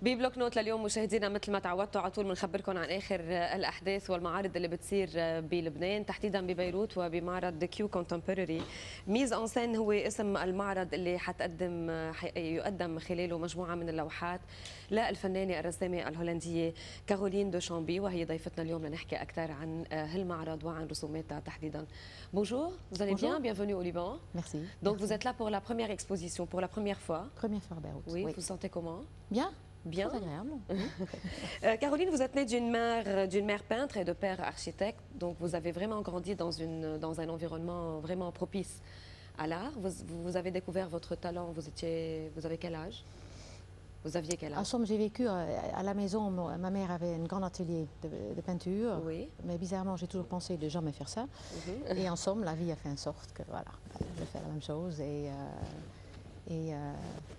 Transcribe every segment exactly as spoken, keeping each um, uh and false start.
ببلوك نوت لليوم مشاهدينا مثل ما تعودتوا على طول بنخبركم عن اخر الاحداث والمعارض اللي بتصير بلبنان تحديدا ببيروت وبمعرض كيو كونتمبوراري. ميز اون سين هو اسم المعرض اللي حتقدم يقدم خلاله مجموعه من اللوحات للفنانه الرسامه الهولنديه كارولين دو شامبي، وهي ضيفتنا اليوم لنحكي اكثر عن هالمعرض وعن رسوماتها تحديدا. Bonjour, vous allez Bonjour. bien? Bienvenue au Liban. Merci. Donc Merci. vous êtes là pour la première exposition, pour la première fois. Première fois à Beyrouth. Oui, Oui. vous vous sentez comment? Bien. Bien. Très agréable. euh, Caroline, vous êtes née d'une mère, d'une mère peintre et de père architecte, donc vous avez vraiment grandi dans, une, dans un environnement vraiment propice à l'art. Vous, vous avez découvert votre talent, vous, étiez, vous avez quel âge? Vous aviez quel âge? En somme, j'ai vécu à la maison, ma mère avait un grand atelier de, de peinture, oui. Mais bizarrement, j'ai toujours pensé de jamais faire ça. Mm-hmm. Et en somme, la vie a fait en sorte que voilà, je fais la même chose et, euh, et euh,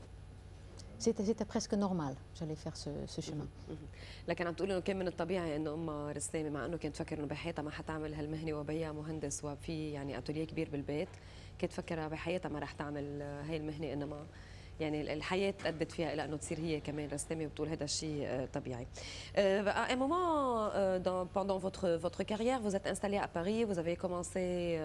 c'était presque normal, j'allais faire ce, ce chemin. لكن عم تقول انه كان من الطبيعي انه امها رسامه، مع انه كانت تفكر انه بحياتها ما حتعمل هالمهنه وبيها مهندس وفي يعني اتوليه كبير بالبيت، كانت تفكر بحياتها ما رح تعمل هاي المهنه، انما يعني الحياه ادت فيها الى انه تصير هي كمان رسامه، وبتقول هذا الشيء طبيعي. À un moment dans, pendant votre votre carrière, vous êtes installée à Paris, vous avez commencé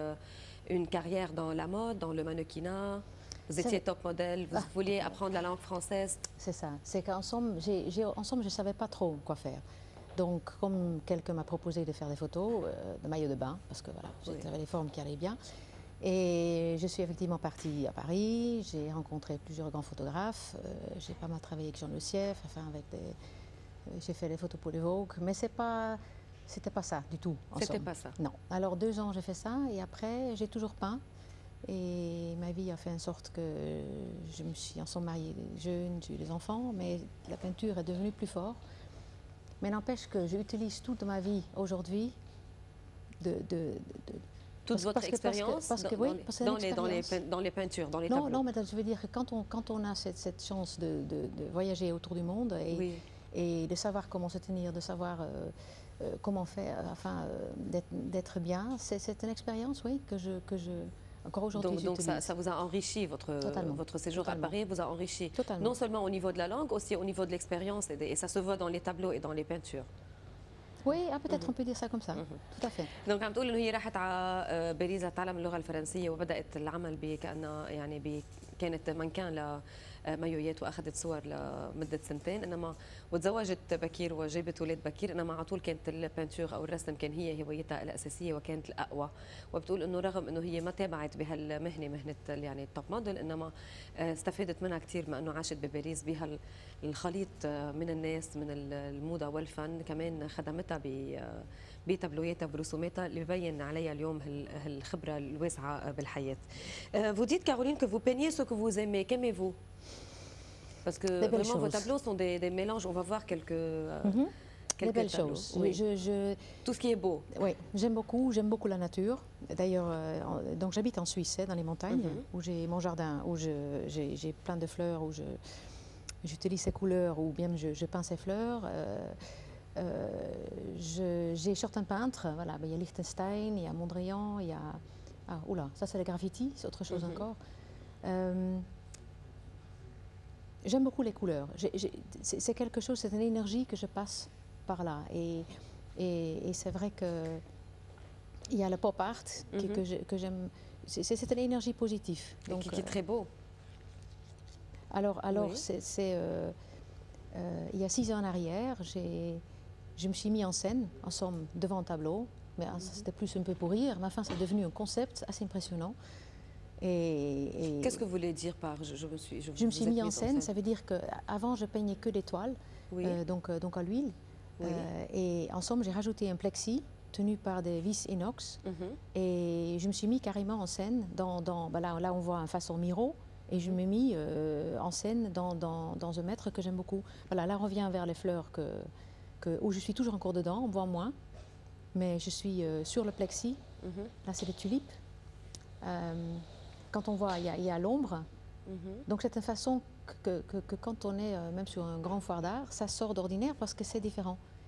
une carrière dans la mode, dans le mannequinat. Vous étiez top modèle, vous ah. vouliez apprendre la langue française. C'est ça. C'est qu'en somme, j'ai, j'ai, en somme, je ne savais pas trop quoi faire. Donc, comme quelqu'un m'a proposé de faire des photos euh, de maillot de bain, parce que voilà, j'avais oui. les formes qui allaient bien. Et je suis effectivement partie à Paris, j'ai rencontré plusieurs grands photographes, euh, j'ai pas mal travaillé avec Jean Le Sief, enfin avec des... j'ai fait les photos pour les Vogue, mais c'est pas... c'était pas ça du tout. C'était pas ça? Non. Alors deux ans j'ai fait ça et après j'ai toujours peint. Et ma vie a fait en sorte que je me suis en somme mariée jeune, j'ai eu des enfants, mais la peinture est devenue plus forte. Mais n'empêche que j'utilise toute ma vie aujourd'hui de, de, de toute parce, votre parce expérience parce que, dans, oui, dans, dans, les, dans, les, dans les peintures, dans les non, tableaux. Non, mais je veux dire que quand on, quand on a cette, cette chance de, de, de voyager autour du monde et, oui. et de savoir comment se tenir, de savoir euh, euh, comment faire, enfin euh, d'être bien, c'est une expérience, oui, que je... Que je Encore aujourd'hui, donc, donc ça, ça vous a enrichi, votre, votre séjour Totalement. à Paris vous a enrichi. Totalement. Non seulement au niveau de la langue, aussi au niveau de l'expérience, et, et ça se voit dans les tableaux et dans les peintures. Oui, ah, peut-être mm-hmm. on peut dire ça comme ça. Mm-hmm. Tout à fait. Donc عم تقول انه هي راحت على باريس تتعلم اللغه الفرنسيه وبدات العمل بكانها يعني ب كانت مانكان لمايويات واخذت صور لمده سنتين، انما وتزوجت بكير وجابت اولاد بكير، انما على طول كانت البانتور او الرسم كان هي هوايتها الاساسيه وكانت الاقوى. وبتقول انه رغم انه هي ما تابعت بهالمهنه مهنه يعني التوب موديل، انما استفادت منها كثير ما انه عاشت بباريس بهالخليط من الناس من الموضه والفن، كمان خدمتها ب بتابلوياتها برسوماتها اللي ببين عليها اليوم هالخبره الواسعه بالحياه. Vous dites Caroline que vous peignez ce que vous aimez, qu'aimez-vous? Parce que vraiment choses. vos tableaux sont des, des mélanges, on va voir quelques euh, mm-hmm. quelques des belles tableaux. choses. Oui. Je, je... Tout ce qui est beau. Oui, j'aime beaucoup, j'aime beaucoup la nature. D'ailleurs, euh, donc j'habite en Suisse, hein, dans les montagnes, mm-hmm. où j'ai mon jardin, où j'ai plein de fleurs, où j'utilise ces couleurs, ou bien je, je peins ces fleurs. Euh, Euh, j'ai certains peintres, voilà, il y a Liechtenstein, il y a Mondrian, il y a... Ah, oula, ça c'est les graffitis, c'est autre chose mm-hmm. encore. Euh, J'aime beaucoup les couleurs. C'est quelque chose, c'est une énergie que je passe par là. Et, et, et c'est vrai que il y a le pop art mm-hmm. que, que j'aime. C'est une énergie positive. Donc, et qui, qui est très beau. Alors, alors oui. c'est... Euh, euh, il y a six ans en arrière, j'ai... Je me suis mis en scène, en somme, devant un tableau, mais mm-hmm. c'était plus un peu pour rire, mais enfin c'est devenu un concept assez impressionnant. Qu'est-ce que vous voulez dire par je, je me suis Je, je me suis mis en scène, en scène, ça veut dire qu'avant je peignais que des toiles, oui. euh, donc, euh, donc à l'huile, oui. euh, et en somme j'ai rajouté un plexi tenu par des vis inox, mm-hmm. et je me suis mis carrément en scène, dans, dans, ben là, là on voit un façon Miro, et je me mis euh, en scène dans, dans, dans un maître que j'aime beaucoup. Voilà, là on revient vers les fleurs que... Que, où je suis toujours encore dedans, on voit moins, mais je suis euh, sur le plexi. Mm-hmm. Là, c'est les tulipes. Euh, quand on voit, il y a, a l'ombre. Mm-hmm. Donc, c'est une façon que, que, que quand on est euh, même sur un grand foire d'art, ça sort d'ordinaire parce que c'est différent.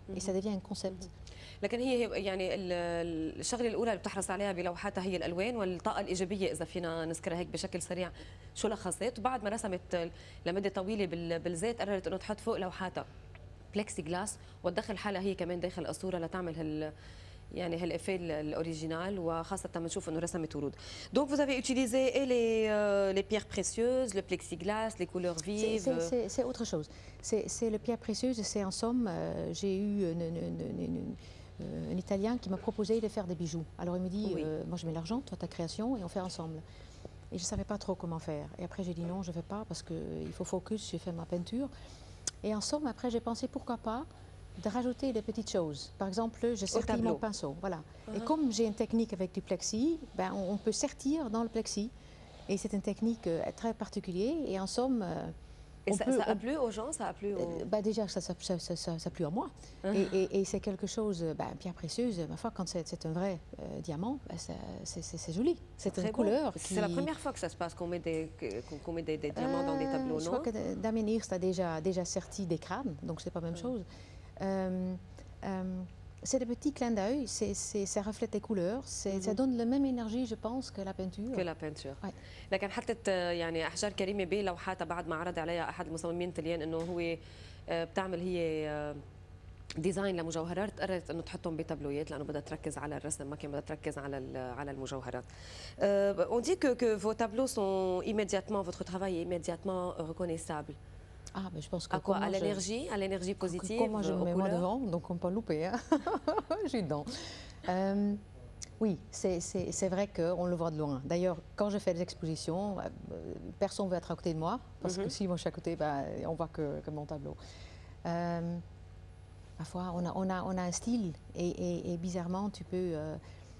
et ça devient un concept. لكن هي يعني ال- الشغله الاولى اللي بتحرص عليها بلوحاتها هي الالوان والطاقه الايجابيه، اذا فينا نذكرها هيك بشكل سريع شو لخصت. وبعد ما رسمت لمده طويله بال- بالزيت قررت انه تحط فوق لوحاتها بلكسي جلاس وتدخل حالها هي كمان داخل الصوره لتعمل هال يعني هالافيه الاوريجينال، وخاصه بنشوف انه رسمت ورود. دونك vous avez utilisé et les euh, les pierres précieuses, le plexiglas, les couleurs C'est- vives. c'est- C'est c'est autre chose. C'est c'est le pierre précieuse. C'est en somme, euh, j'ai eu une, une- une- une- euh, un Italien qui m'a proposé de faire des bijoux. Alors il me dit, Oui. euh, moi je mets l'argent, toi ta création, et on fait ensemble. Et je ne savais pas trop comment faire. Et après j'ai dit non, je ne fais pas parce qu'il faut focus, j'ai fait ma peinture. Et en somme, après j'ai pensé pourquoi pas de rajouter des petites choses. Par exemple, je sertis tableau. mon pinceau. Voilà. Uh-huh. Et comme j'ai une technique avec du plexi, ben, on, on peut sertir dans le plexi. Et c'est une technique euh, très particulière. Et en somme, euh, Et on ça, peut, ça a on- plu aux gens, ça a plu aux... euh, bah déjà, ça, ça, ça, ça, ça, ça plut à moi. Et, et- et c'est quelque chose, euh, bah, pierre précieuse, ma foi, quand c'est c'est un vrai euh, diamant, bah, ça- c'est c'est- c'est joli. C'est Très une beau. couleur. C'est la qui- première fois que ça se passe qu'on met des, que- qu'on met des, des diamants dans des Euh, tableaux, Je non? crois que Damien Hirst a déjà, déjà serti des crânes, donc c'est pas la même chose. Euh, euh, c'est des petits clins d'œil, c'est- c'est- ça reflète les couleurs, c'est- ça donne la même énergie, je pense, que la peinture. que la peinture. Ouais. لكن حطت آه، يعني احجار كريمه بلوحاتها بعد ما عرض عليها احد المصممين الطليان انه هو آه، بتعمل هي آه، ديزاين لمجوهرات، قررت انه تحطهم بتابلويات لانه بدها تركز على الرسم، ما كان بدها تركز على ال- على المجوهرات. Euh, on dit que, que vos tableaux sont immédiatement, votre travail est immédiatement reconnaissable. Ah, mais je pense que À quoi? comme À moi, je- l'énergie, à l'énergie positive, Comme moi, je me aux mets moi couleurs? devant, donc on ne peut pas louper. Hein. Je suis dedans. Euh, oui, c'est- c'est c'est vrai qu'on le voit de loin. D'ailleurs, quand je fais des expositions, euh, personne ne veut être à côté de moi, parce que si moi je suis à côté, ben, on voit que, que mon tableau. Euh, ma foi, on a, on, a, on a un style, et, et- et bizarrement, tu peux, euh,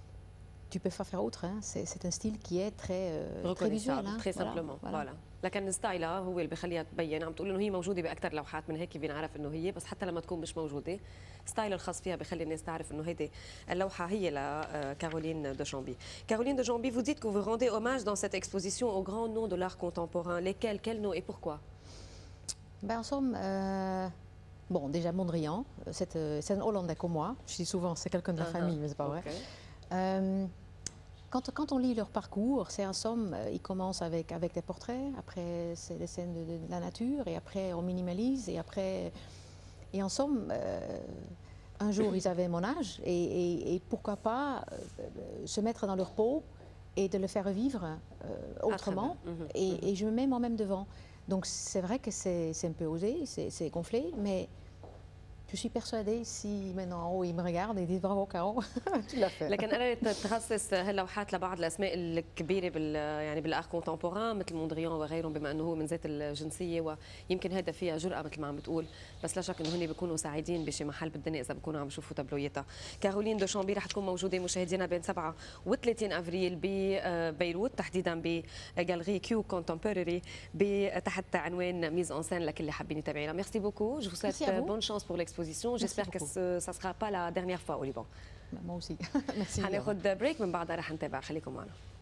tu peux pas faire autre. Hein. C'est c'est un style qui est très, euh, très visuel. reconnaissable, Hein. très Voilà, simplement. voilà. Voilà. لكن ستايلها هو اللي بخليها تبين. عم تقول انه هي موجوده باكثر لوحات، من هيك بنعرف انه هي، بس حتى لما تكون مش موجوده ستايل الخاص فيها بخلي الناس تعرف انه هيدي اللوحه هي لكارولين دو شامبي. Caroline de Chambly, vous dites que vous rendez hommage dans cette exposition aux grands noms de l'art contemporain. Lesquels? Quels noms et pourquoi? Ben, en somme, euh, bon, déjà Mondrian, c'est euh, c'est un Hollandais comme moi. Je dis souvent, c'est quelqu'un de la Uh-huh. famille, mais c'est pas vrai. Ok. Euh, quand, quand on lit leur parcours, c'est en somme, euh, ils commencent avec, avec des portraits, après c'est des scènes de, de- de la nature, et après on minimalise, et après. Et en somme, euh, un jour ils avaient mon âge, et, et- et pourquoi pas euh, euh, se mettre dans leur peau et de le faire vivre euh, autrement, Mhm, et, et je me mets moi-même devant. Donc c'est vrai que c'est c'est un peu osé, c'est c'est gonflé, mais je suis persuadée si maintenant en haut ils me regardent et disent bravo Caro, tu l'as fait. لكن قررت تخصص هاللوحات لبعض الاسماء الكبيره بال يعني بالارت كونتمبوران مثل موندريان وغيرهم، بما انه هو من ذات الجنسيه، ويمكن هذا فيها جرأه مثل ما عم بتقول، بس لا شك انه هن بيكونوا سعيدين بشي محل بالدنيا اذا بيكونوا عم يشوفوا تابلوياتها. كارولين دو شامبي رح تكون موجوده مشاهدينا بين سبعة وثلاثين افريل ببيروت، تحديدا بجاليري كيو كونتمبوراري تحت عنوان ميز اون سين لكل اللي حابين يتابعينا. ميرسي بوكو، جو vous souhaite Merci à vous. bonne chance pour l'exposition. J'espère que beaucoup. ce- ça sera pas la dernière fois au Liban. Moi aussi. Merci. هناخد بريك، من بعدها رح نتابع، خليكم معنا.